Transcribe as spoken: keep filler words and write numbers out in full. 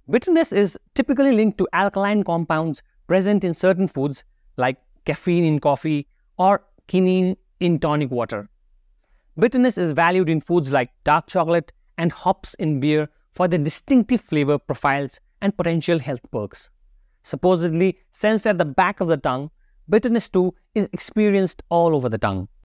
Bitterness is typically linked to alkaline compounds present in certain foods like caffeine in coffee or quinine in tonic water. Bitterness is valued in foods like dark chocolate and hops in beer for their distinctive flavor profiles and potential health perks. Supposedly sensed at the back of the tongue, bitterness too is experienced all over the tongue.